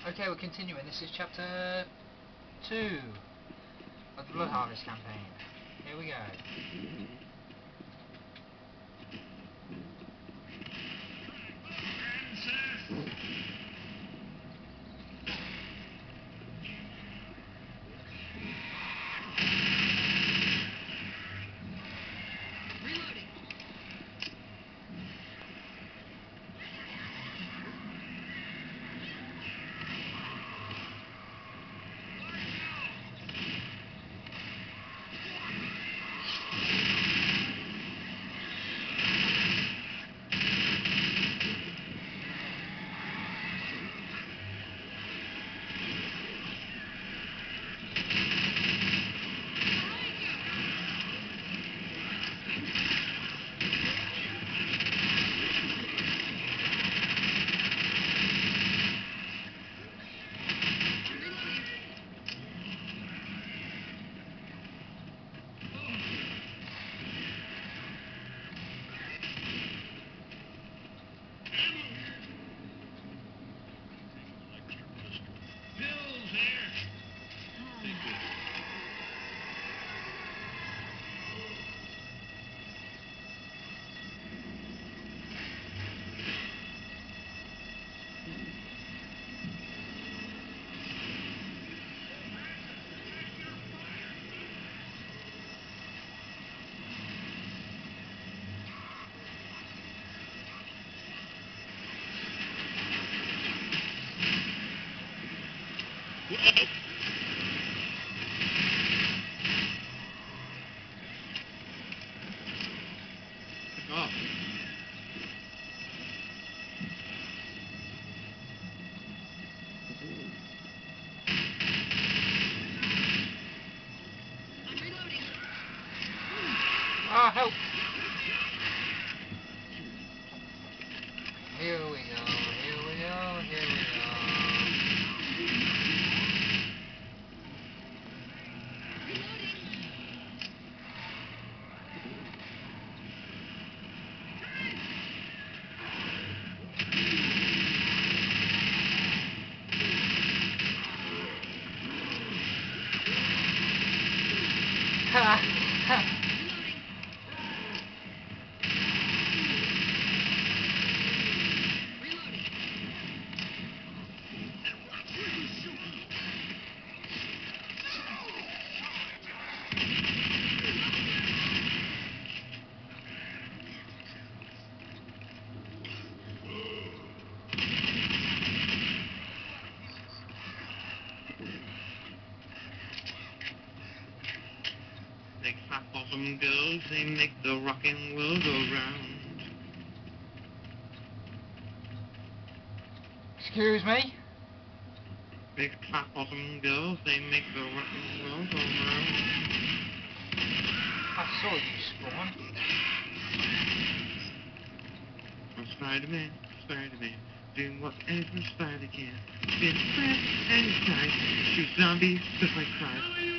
Okay, we're continuing. This is chapter 2 of the Blood Harvest campaign. Here we go. Ah, help! Here we go, here we go, here we go. Ha ha! Like hot bottom girls, they make the rockin' world go round. Excuse me? Big hot bottom girls, they make the rockin' world go round. I saw you spawn. I'm Spider-Man, Spider-Man, doing whatever Spider can. Spin fast and tight, shoot zombies just like flies.